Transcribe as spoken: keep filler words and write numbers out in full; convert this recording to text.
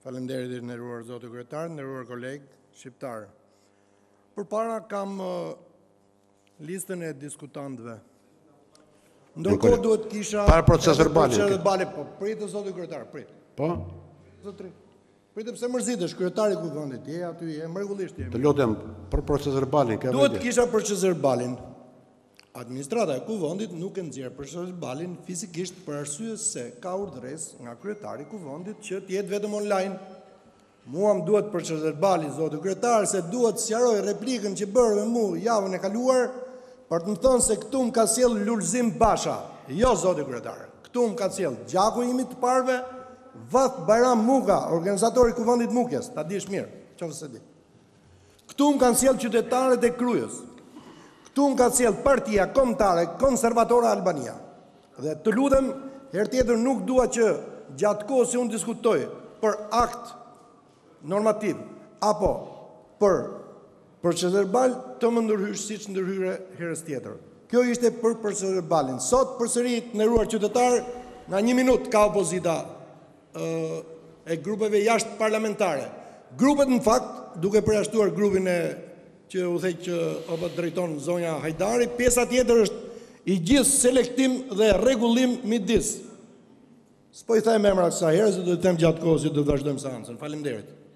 Faleminderit nderuar zoti kryetar, nderuar koleg shqiptar. Përpara kam uh, listën e diskutantëve. Ndërkohë duhet kisha para proces verbali. Proces verbali, po pritë zoti kryetar, prit. Po? Zotri. Pritë pse mërzitesh, kryetari i kuvendit, je aty, je mrekullisht je. Të lutem për proces verbalin, ka Duhet kisha proces verbalin. Administrata e kuvendit nuk e nxjerr proces verbalin fizikisht për arsye se ka urdhëres nga kryetari i kuvendit që të jetë vetëm online. Mua më duhet proces verbali zoti kryetar se duhet sqaroj replikën që bërë me mua javën e kaluar për të më thënë se këtu më ka sjell Lulzim Basha. Jo zoti kryetar. Këtu më ka sjell gjaku imi të parve, Vath Bajram Muka, organizatori i kuvendit Mukjes, ta dish mirë, nëse di. Këtu më kanë sjell qytetarët e Krujës. Këtu më ka sjell Partia Kombëtare Konservatore Albania. Dhe të lutem, herë tjetër nuk dua që gjatë kohës që unë diskutoj për akt normativ apo për proces verbal të më ndërhysh siç ndërhyre herës tjetër. Kjo ishte për proces verbalin. Sot përsëri nderuar qytetar, nga një minutë ka opozita ë e grupeve jashtë parlamentare. Grupet në fakt, duke përjashtuar grupin e që u thej që apo drejton zonja Hajdari, pjesa tjetër është i gjithë selektim dhe rregullim midis. S'po i them emra kësaj herë, se do të them gjatë kohës që do të vazhdojmë seancën. Faleminderit.